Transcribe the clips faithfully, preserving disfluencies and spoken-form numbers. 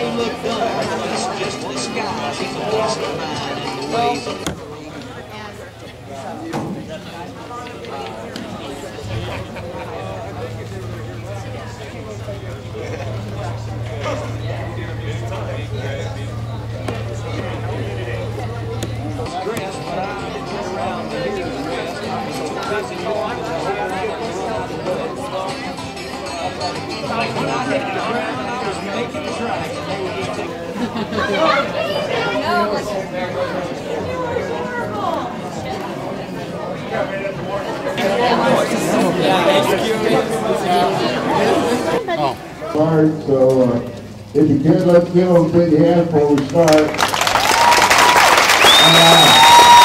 may look dumb, it's just a disguise. He's a mastermind in the ways of the dress, but I didn't get around to hear the rest. I was so busy going to the whole when I hit the ground, I was making tracks, and they were just taking Alright, so uh, if you can, let's give them a big hand before we start. Uh,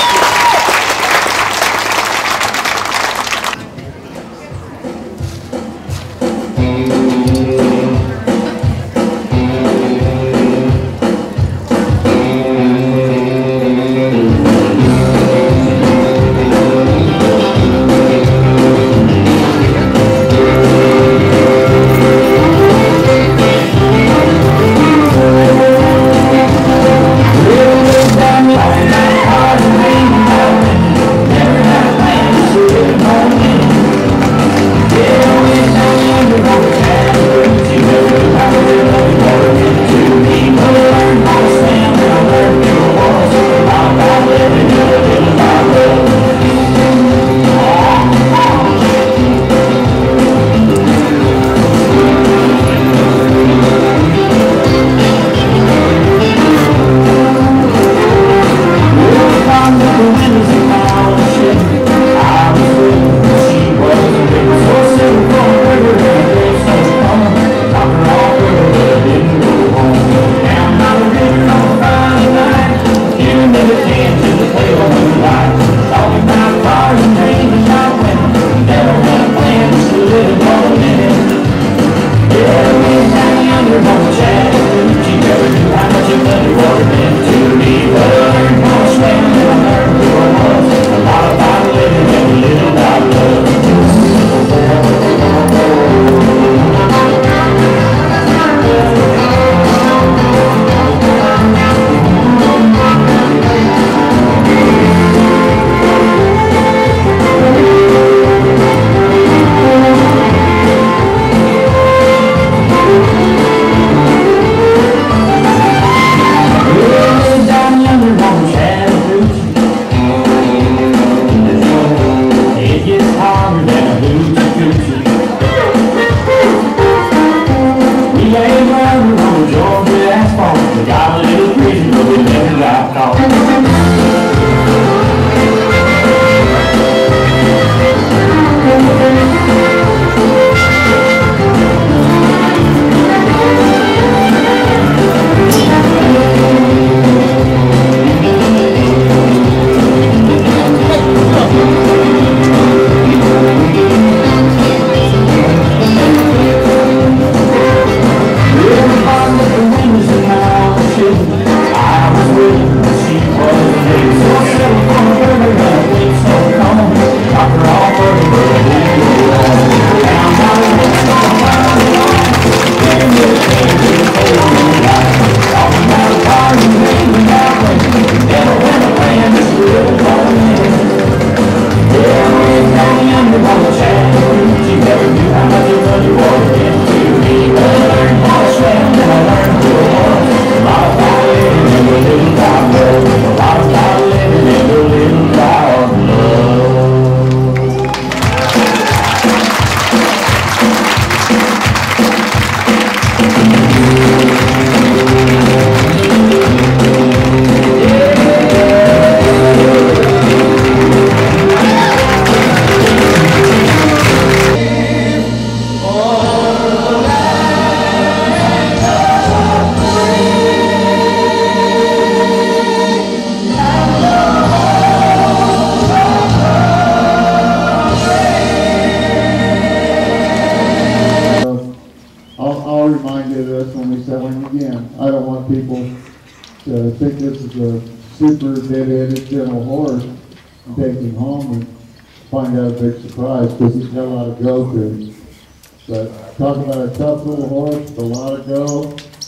to think this is a super dead-headed gentle horse and take him home and find out a big surprise because he's got a lot of go to him. But talk about a tough little horse with a lot of go.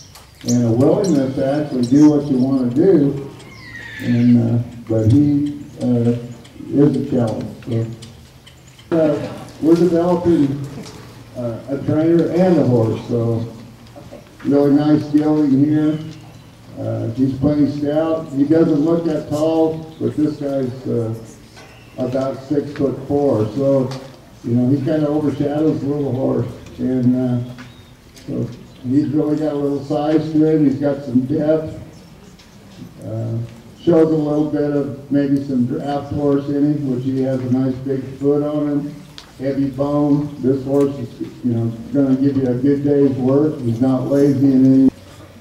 and a willingness to actually do what you want to do. And uh, but he uh, is a challenge. So uh, we're developing uh, a trainer and a horse. So really nice gelding here. Uh, he's plenty stout. He doesn't look that tall, but this guy's uh, about six foot four. So you know he kind of overshadows the little horse, and uh, so he's really got a little size to it. He's got some depth. Uh, shows a little bit of maybe some draft horse in him, which he has a nice big foot on him, heavy bone. This horse is, you know, going to give you a good day's work. He's not lazy in any.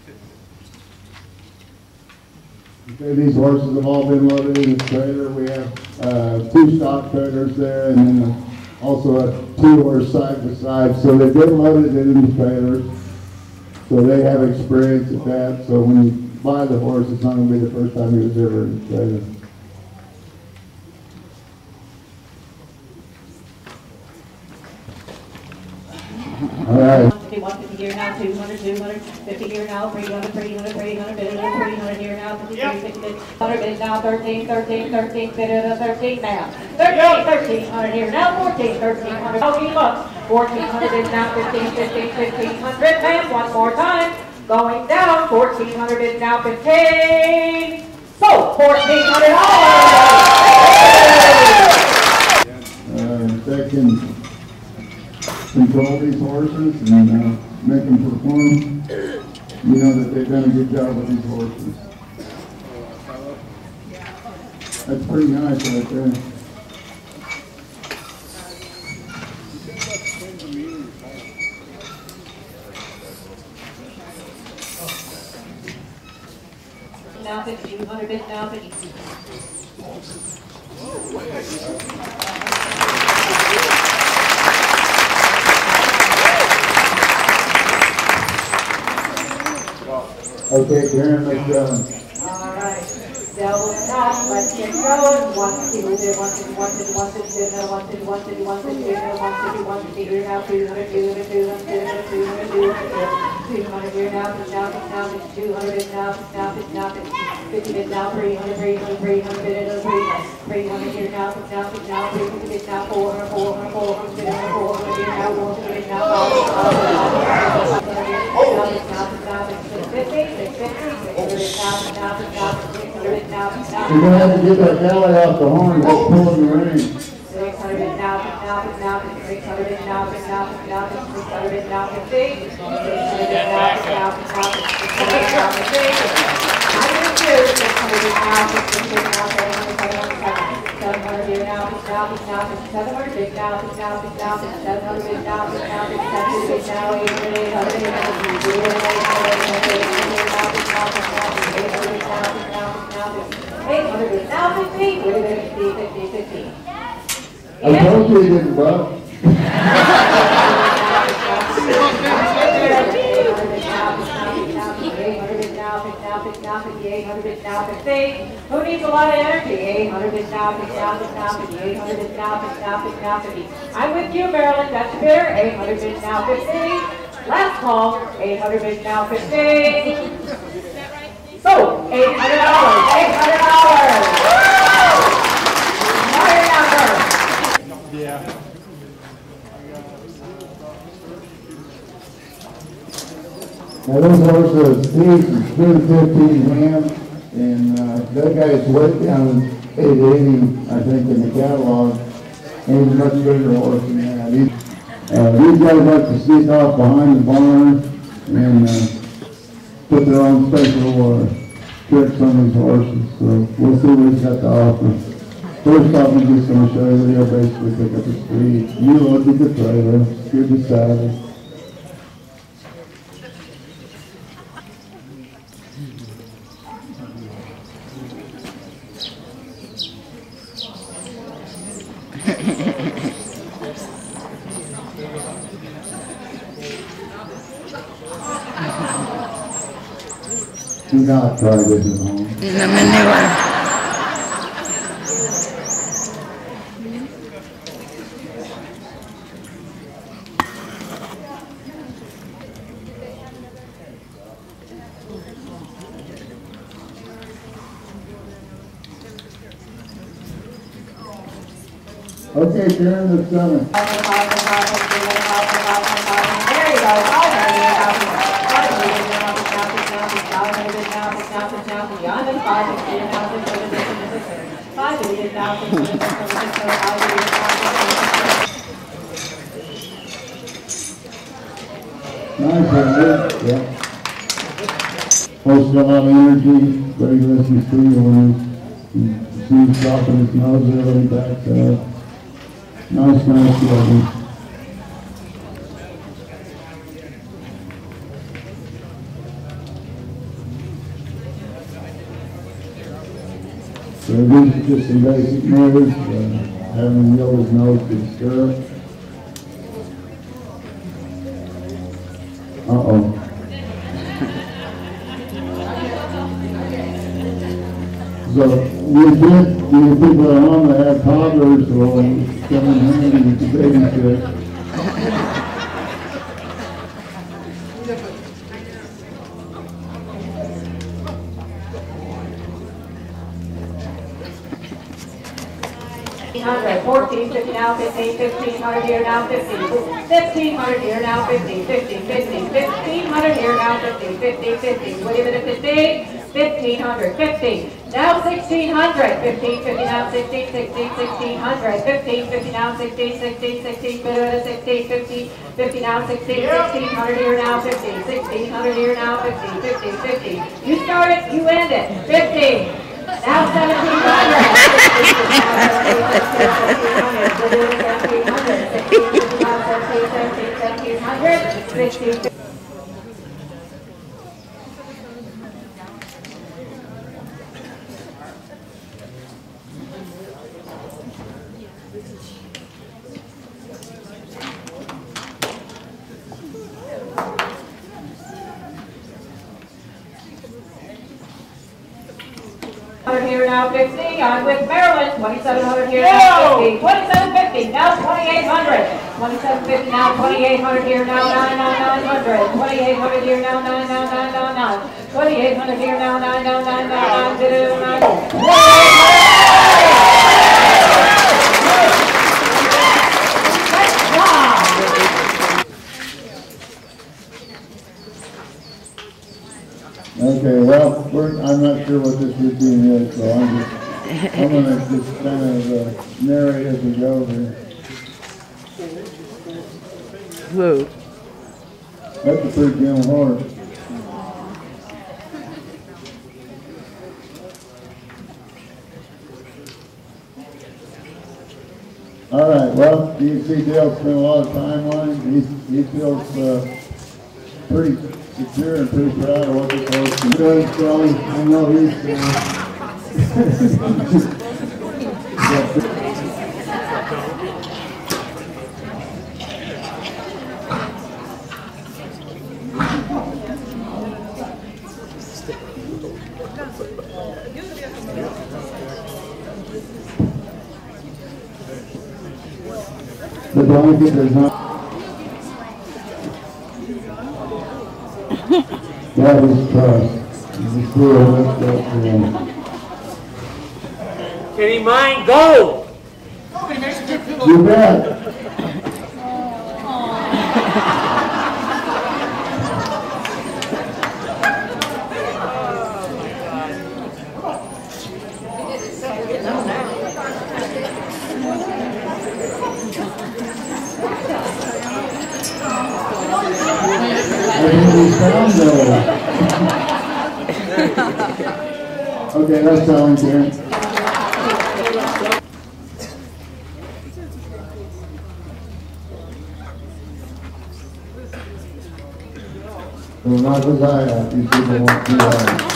Okay, these horses have all been loaded in the trailer. We have uh, two stock trailers there, and then a, also a two horse side by side. So they've been loaded in the trailers. So they have experience at that. So when you buy the horse, it's not going to be the first time he was ever in the trailer. All right. one fifty here now, two hundred, two hundred fifty here now, three hundred, three hundred, three hundred, three hundred here now, fifty-three, fifty, one hundred is now, thirteen, thirteen, thirteen, thirteen now, thirteen, thirteen hundred here now, fourteen, thirteen hundred, oh, look, fourteen hundred is now, fifteen, fifteen, fifteen hundred, and one more time, going down, fourteen hundred is now, fifteen, so, fourteen hundred dollars. Uh, they can control these horses and uh, make them perform. You know that they've done a good job with these horses. That's pretty nice right there. Now fifty, two hundred is now fifty. Okay, Karen, let's go. All right. Double tap, let's get going. One fifty, one fifty, one fifty, one fifty, one fifty, one fifty, one fifty, one fifty, one fifty, here now, two hundred, two hundred, two hundred, two hundred, two hundred, two hundred, two hundred, here now, now, now, two hundred, now, now, now, fifty, now, three hundred, three hundred, three hundred, three hundred, here now, now, now, three hundred, now, four hundred, four hundred, four hundred, four hundred, here now, four hundred, now, five You're going to have to get that belly off the horn that's pulling the rein. six hundred now, now, now, six hundred now, now, now, six hundred now, fifty, six hundred now, now, now, six hundred now, fifty, nine hundred, six hundred now, six hundred now, seven hundred, seven hundred here now, now, now, seven hundred big now, now, now, seven hundred big now, now, seven hundred big now, eight hundred, eight hundred, eight hundred, eight hundred, eight hundred now, fifty, fifty, fifty, fifty. I told you he didn't buck. Who needs a lot of energy? eight hundred is now, fifty, now, fifty, eight hundred is now, fifty, now, fifty, now, fifty. I'm with you, Marilyn, that's fair. eight hundred is now, fifty. Last call, eight hundred is now, fifty. So, eight hundred dollars, eight hundred dollars. Higher number. Yeah. Now those horses, he's two fifteen ham, and uh, that guy's weight down eight eighty, I think, in the catalog. And he's a much bigger horse than that. He, uh, these guys like to sneak off behind the barn and uh, put their own special uh, tricks on these horses. So we'll see what he's got to offer. First off, I'm just going to show you he'll basically pick up the speed. You look at the trailer, good to saddle. Do not try this at home. In the manure. Okay, Karen, that's coming. There you go. five hundred Nice, right? Yeah. Most got a lot of energy, very listens to you when he sees dropping his nose there when he backs up. Nice, nice looking. So these are just some basic moves, uh, having him yield his nose to the stirrup. Uh-oh. So you get you people at home that have toddlers or come in handy with the baby shit. fourteen, fifty now, fifteen, fifteen hundred here now, fifteen, fifteen hundred here now, fifteen, fifteen, fifteen, fifteen hundred here now, fifteen, fifteen, fifteen, wait a minute, fifteen, fifteen hundred, fifteen, now sixteen hundred, fifteen, fifty now, sixteen, sixteen, sixteen hundred, fifteen, fifty now, sixteen, sixteen, sixteen, sixteen, fifty, fifty now, sixteen, sixteen hundred here now, fifteen, sixteen hundred here now, fifteen, fifteen, fifty, you start it, you end it, fifteen. Now seventeen hundred. seventeen hundred. sixteen hundred. Here now fifty, I'm with Maryland, twenty-seven hundred here now fifty, twenty-seven fifty, now twenty-eight hundred, twenty-seven fifty now twenty-eight hundred here now nine nine nine hundred, twenty-eight hundred here now nine nine nine nine nine, twenty-eight hundred here now nine nine nine nine nine Okay, well, we're, I'm not sure what this routine is, so I'm just, I'm gonna just kind of uh, narrate as we go here. Whoa. That's a pretty gentle horse. All right, well, you can see Dale spent a lot of time on it. He, he feels uh, pretty secure and pretty proud of what this horse can do. So I know he's uh, the blanket does not. That is trust. This girl, that's that girl. Can he mine gold? You bet. Okay, that's telling, Karen. Well, not as I have. These people won't do that.